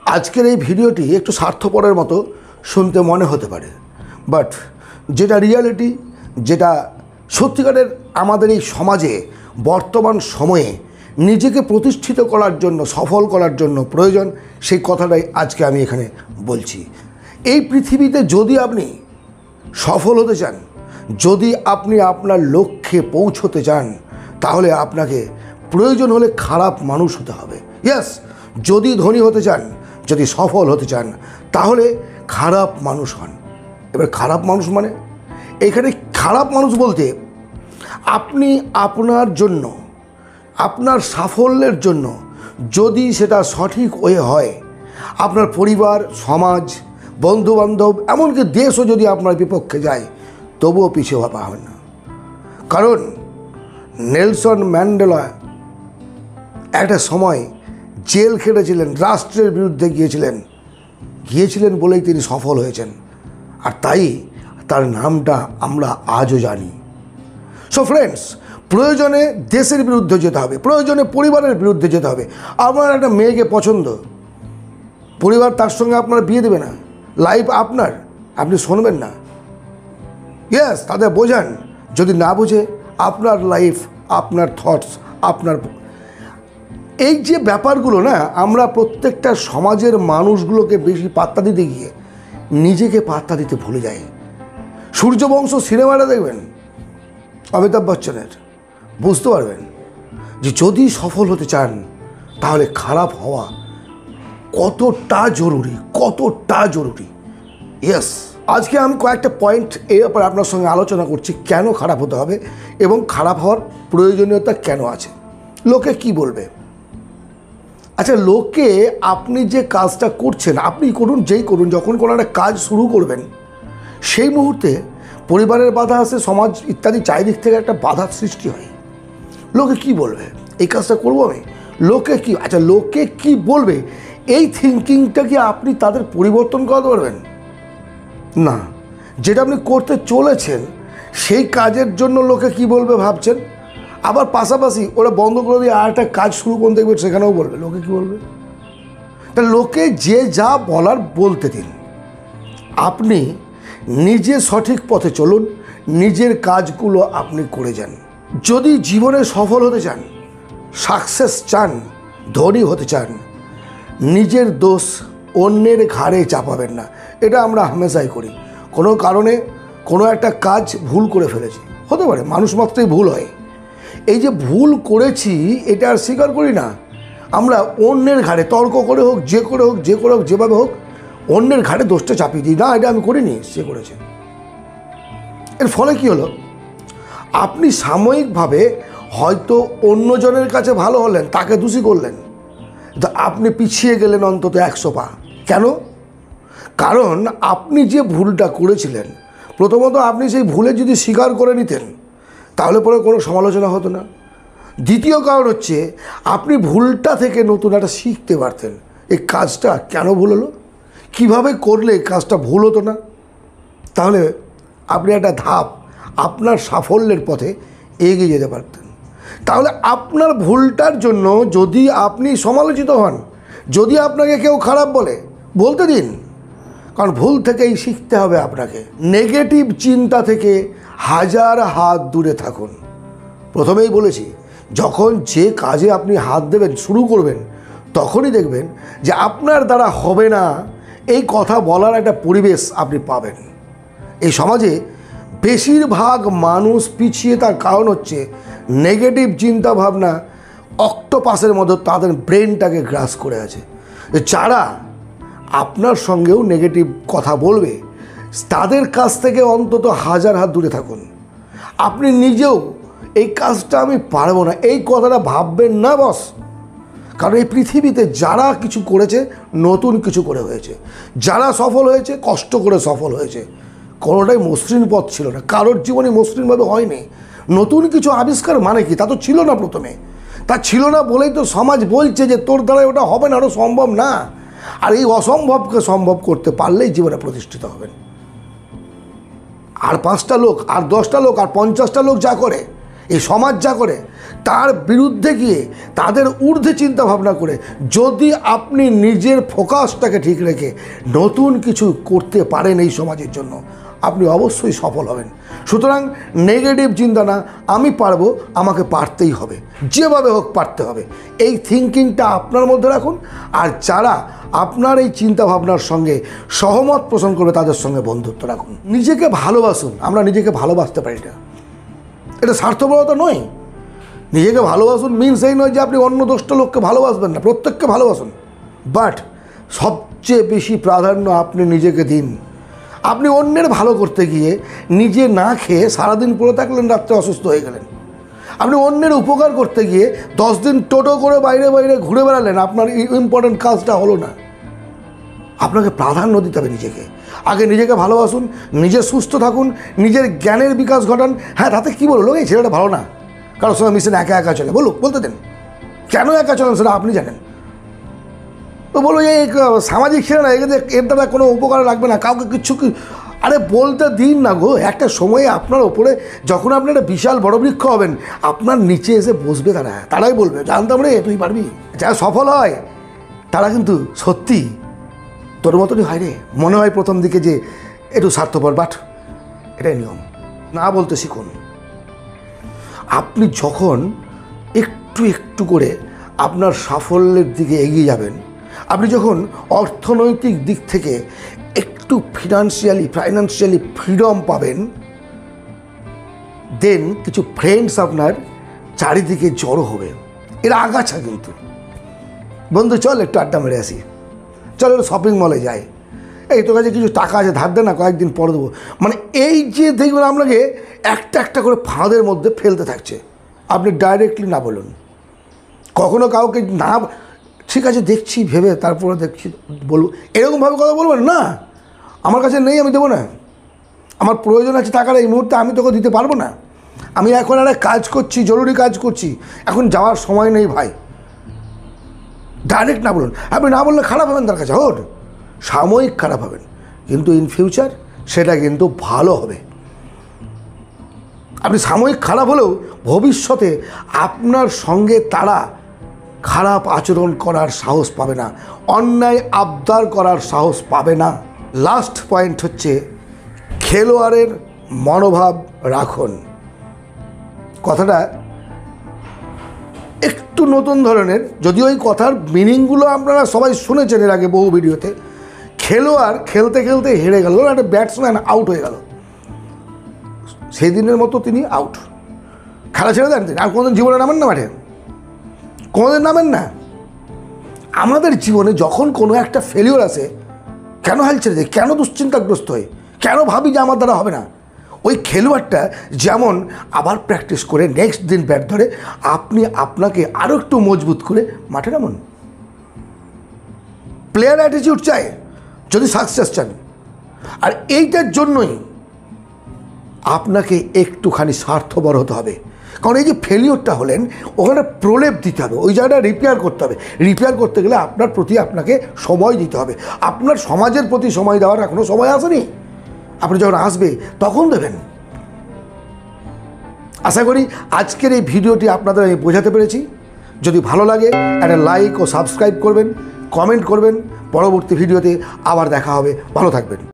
আজকের এই ভিডিওটি একটু স্বার্থপরের মতো শুনতে মনে হতে পারে, বাট যেটা রিয়ালিটি, যেটা সত্যিকারের আমাদের এই সমাজে বর্তমান সময়ে নিজেকে প্রতিষ্ঠিত করার জন্য, সফল করার জন্য প্রয়োজন, সেই কথাটাই আজকে আমি এখানে বলছি। এই পৃথিবীতে যদি আপনি সফল হতে চান, যদি আপনি আপনার লক্ষ্যে পৌঁছতে চান, তাহলে আপনাকে প্রয়োজন হলে খারাপ মানুষ হতে হবে। ইয়েস, যদি ধনী হতে চান, যদি সফল হতে চান, তাহলে খারাপ মানুষ হন। এবার খারাপ মানুষ মানে এখানে খারাপ মানুষ বলতে আপনি আপনার জন্য, আপনার সাফল্যের জন্য যদি সেটা সঠিক ওয়ে হয়, আপনার পরিবার, সমাজ, বন্ধুবান্ধব, এমনকি দেশও যদি আপনার বিপক্ষে যায়, তবুও পিছিয়ে পাবেন না। কারণ নেলসন ম্যান্ডেলা একটা সময় জেল খেটেছিলেন, রাষ্ট্রের বিরুদ্ধে গিয়েছিলেন বলেই তিনি সফল হয়েছেন, আর তাই তার নামটা আমরা আজও জানি। সো ফ্রেন্ডস, প্রয়োজনে দেশের বিরুদ্ধে যেতে হবে, প্রয়োজনে পরিবারের বিরুদ্ধে যেতে হবে। আপনার একটা মেয়েকে পছন্দ, পরিবার তার সঙ্গে আপনার বিয়ে দেবে না, লাইফ আপনার, আপনি শুনবেন না। ইয়েস, তাদের বোঝান, যদি না বুঝে আপনার লাইফ, আপনার থটস, আপনার এই যে ব্যাপারগুলো না, আমরা প্রত্যেকটা সমাজের মানুষগুলোকে বেশি পাত্তা দিতে গিয়ে নিজেকে পাত্তা দিতে ভুলে যাই। সূর্যবংশ সিনেমাটা দেখবেন অমিতাভ বচ্চনের, বুঝতে পারবেন যে যদি সফল হতে চান তাহলে খারাপ হওয়া কতটা জরুরি। ইয়েস, আজকে আমি কয়েকটা পয়েন্ট এর ব্যাপারে আপনার সঙ্গে আলোচনা করছি, কেন খারাপ হতে হবে এবং খারাপ হওয়ার প্রয়োজনীয়তা কেন আছে। লোকে কি বলবে? আচ্ছা, লোকে আপনি যে কাজটা করছেন, আপনি করুন, যেই করুন, যখন কোনো একটা কাজ শুরু করবেন সেই মুহূর্তে পরিবারের বাধা আসে, সমাজ ইত্যাদি চারিদিক থেকে একটা বাধার সৃষ্টি হয়। লোকে কি বলবে, এই কাজটা করবো আমি, লোকে কি, আচ্ছা লোকে কি বলবে, এই থিঙ্কিংটা কি আপনি তাদের পরিবর্তন করাতে পারবেন? না। যেটা আপনি করতে চলেছেন সেই কাজের জন্য লোকে কি বলবে ভাবছেন, আবার পাশাপাশি ওরা বন্ধ করে দিয়ে আর একটা কাজ শুরু করতে দেখবে, সেখানেও বলবে লোকে কি বলবে। তা লোকে যে যা বলার বলতে দিন, আপনি নিজে সঠিক পথে চলুন, নিজের কাজগুলো আপনি করে যান। যদি জীবনে সফল হতে চান, সাকসেস চান, ধনী হতে চান, নিজের দোষ অন্যের ঘাড়ে চাপাবেন না। এটা আমরা হামেশাই করি। কোনো কারণে কোনো একটা কাজ ভুল করে ফেলেছি, হতে পারে, মানুষ মাত্রই ভুল হয়। এই যে ভুল করেছি এটা আর স্বীকার করি না, আমরা অন্যের ঘাড়ে তর্ক করে হোক, যে করে হোক, যেভাবে হোক, অন্যের ঘাড়ে দোষটা চাপিয়ে দিই, না এটা আমি করিনি, সে করেছে। এর ফলে কি হলো, আপনি সাময়িকভাবে হয়তো অন্যজনের কাছে ভালো হলেন, তাকে দোষী করলেন, তো আপনি পিছিয়ে গেলেন অন্তত 100 পা। কেন? কারণ আপনি যে ভুলটা করেছিলেন, প্রথমত আপনি সেই ভুলে যদি স্বীকার করে নিতেন তাহলে পরে কোনো সমালোচনা হতো না। দ্বিতীয় কারণ হচ্ছে আপনি ভুলটা থেকে নতুন একটা শিখতে পারতেন, এই কাজটা কেন ভুল হলো, কীভাবে করলে কাজটা ভুল হতো না, তাহলে আপনি একটা ধাপ আপনার সাফল্যের পথে এগিয়ে যেতে পারতেন। তাহলে আপনার ভুলটার জন্য যদি আপনি সমালোচিত হন, যদি আপনাকে কেউ খারাপ বলতে দিন, কারণ ভুল থেকেই শিখতে হবে আপনাকে। নেগেটিভ চিন্তা থেকে হাজার হাত দূরে থাকুন। প্রথমেই বলেছি, যখন যে কাজে আপনি হাত দেবেন, শুরু করবেন, তখনই দেখবেন যে আপনার দ্বারা হবে না এই কথা বলার একটা পরিবেশ আপনি পাবেন। এই সমাজে বেশিরভাগ মানুষ পিছিয়ে, তার কারণ হচ্ছে নেগেটিভ চিন্তা ভাবনা অক্টোপাসের মতো তাদের ব্রেনটাকে গ্রাস করে আছে। যারা আপনার সঙ্গেও নেগেটিভ কথা বলবে, তাদের কাছ থেকে অন্তত হাজার হাত দূরে থাকুন। আপনি নিজেও এই কাজটা আমি পারবো না, এই কথাটা ভাববেন না বস। কারণ এই পৃথিবীতে যারা কিছু করেছে, নতুন কিছু করে হয়েছে, যারা সফল হয়েছে কষ্ট করে সফল হয়েছে, কোনোটাই মসৃণ পথ ছিল না, কারোর জীবনে মসৃণভাবে হয়নি। নতুন কিছু আবিষ্কার মানে কি, তা তো ছিল না প্রথমে, তা ছিল না বলেই তো সমাজ বলছে যে তোর দ্বারা ওটা হবে না, ওটা সম্ভব না। আর এই অসম্ভবকে সম্ভব করতে পারলেই জীবনে প্রতিষ্ঠিত হবেন। আর 5টা লোক, আর 10টা লোক, আর 50টা লোক যা করে, এই সমাজ যা করে, তার বিরুদ্ধে গিয়ে তাদের ঊর্ধ্বে চিন্তা ভাবনা করে যদি আপনি নিজের ফোকাসটাকে ঠিক রেখে নতুন কিছু করতে পারেন এই সমাজের জন্য, আপনি অবশ্যই সফল হবেন। সুতরাং নেগেটিভ চিন্তা না, আমি পারবো, আমাকে পারতেই হবে, যেভাবে হোক পারতে হবে, এই থিঙ্কিংটা আপনার মধ্যে রাখুন। আর যারা আপনার এই চিন্তা ভাবনার সঙ্গে সহমত পোষণ করবে তাদের সঙ্গে বন্ধুত্ব রাখুন। নিজেকে ভালোবাসুন। আমরা নিজেকে ভালোবাসতে পারি না, এটা স্বার্থপরতা নয়। নিজেকে ভালোবাসুন মিনস এই নয় যে আপনি অন্য দশটা লোককে ভালোবাসবেন না, প্রত্যেককে ভালোবাসুন, বাট সবচেয়ে বেশি প্রাধান্য আপনি নিজেকে দিন। আপনি অন্যের ভালো করতে গিয়ে নিজে না খেয়ে সারাদিন পড়ে থাকলেন, রাত্রে অসুস্থ হয়ে গেলেন। আপনি অন্যের উপকার করতে গিয়ে 10 দিন টোটো করে বাইরে বাইরে ঘুরে বেড়ালেন, আপনার ইম্পর্টেন্ট কাজটা হলো না। আপনাকে প্রাধান্য দিতে হবে নিজেকে। আগে নিজেকে ভালোবাসুন, নিজে সুস্থ থাকুন, নিজের জ্ঞানের বিকাশ ঘটান। হ্যাঁ, তাতে কী বললো, এই ছেলেটা ভালো না, কারোর সঙ্গে মিশে একা একা চলে, বলতে দেন। কেন একা চলেন সেটা আপনি জানেন। তো বলো এই সামাজিক ছেলে না, এর দ্বারা কোনো উপকার লাগবে না, কাউকে কিচ্ছু, আরে বলতে দিন না গো। একটা সময়ে আপনার ওপরে যখন আপনি একটা বিশাল বড় বৃক্ষ হবেন, আপনার নিচে এসে বসবে তারাই বলবে, জানতাম রে তুই পারবি। যারা সফল হয় তারা কিন্তু সত্যি তোর মতনই হয় রে। মনে হয় প্রথম দিকে যে একটু স্বার্থপর, বাট এটাই নিয়ম। না বলতে শিখুন। আপনি যখন একটু একটু করে আপনার সাফল্যের দিকে এগিয়ে যাবেন, আপনি যখন অর্থনৈতিক দিক থেকে একটু ফাইন্যান্সিয়ালি ফ্রিডম পাবেন, দেন কিছু ফ্রেন্ডস আপনার চারিদিকে জড়ো হবে। এরা আগাছা কিন্তু, বন্ধু চল একটু আড্ডা মেরে আসি, চল একটু শপিং মলে যাই, এই তোর কাছে কিছু টাকা আছে ধার দে না, কয়েকদিন পরে দেবো। মানে এই যে দেখবেন আপনাকে একটা একটা করে ফাঁদের মধ্যে ফেলতে থাকছে। আপনি ডাইরেক্টলি না বলুন, কখনো কাউকে না, ঠিক আছে দেখছি ভেবে তারপরে দেখছি বলবো, এরকমভাবে কথা বলবেন না। আমার কাছে নেই, আমি দেবো না, আমার প্রয়োজন আছে টাকার এই মুহূর্তে, আমি তোকে দিতে পারবো না, আমি এখন একটা কাজ করছি, জরুরি কাজ করছি, এখন যাওয়ার সময় নেই ভাই। ডাইরেক্ট না বলুন। আপনি না বললে খারাপ হবেন তার কাছে, সাময়িক খারাপ হবেন, কিন্তু ইন ফিউচার সেটা কিন্তু ভালো হবে। আপনি সাময়িক খারাপ হলেও ভবিষ্যতে আপনার সঙ্গে তারা খারাপ আচরণ করার সাহস পাবে না, অন্যায় আবদার করার সাহস পাবে না। লাস্ট পয়েন্ট হচ্ছে খেলোয়াড়ের মনোভাব রাখুন। কথাটা একটু নতুন ধরনের, যদিও এই কথার মিনিংগুলো আপনারা সবাই শুনেছেন এর আগে বহু ভিডিওতে। খেলোয়াড় খেলতে খেলতে হেরে গেল, একটা ব্যাটসম্যান আউট হয়ে গেল, সেই দিনের মতো তিনি আউট, খেলা ছেড়ে দেন, আর কোনোদিন জীবনে নামেন না মাঠে, কোনোদিন নামেন না। আমাদের জীবনে যখন কোনো একটা ফেলিওর আসে, কেন হাল ছেড়ে যায়, কেন দুশ্চিন্তাগ্রস্ত হয়, কেন ভাবি যে আমার দ্বারা হবে না, ওই খেলোয়াড়টা যেমন আবার প্র্যাকটিস করে নেক্সট দিন ব্যাট ধরে, আপনি আপনাকে আরও একটু মজবুত করে মাঠে নামুন। প্লেয়ার অ্যাটিটিউড চাই যদি সাকসেস চান। আর এইটার জন্যই আপনাকে একটুখানি স্বার্থপর হতে হবে। কারণ এই যে ফেলিওরটা হলেন, ওখানে প্রলেপ দিতে হবে, ওই জায়গাটা রিপেয়ার করতে হবে। রিপেয়ার করতে গেলে আপনার প্রতি আপনাকে সময় দিতে হবে। আপনার সমাজের প্রতি সময় দেওয়ার এখনও সময় আসেনি, আপনি যখন আসবে তখন দেবেন। আশা করি আজকের এই ভিডিওটি আপনাদের আমি বোঝাতে পেরেছি। যদি ভালো লাগে একটা লাইক ও সাবস্ক্রাইব করবেন, কমেন্ট করবেন। পরবর্তী ভিডিওতে আবার দেখা হবে, ভালো থাকবেন।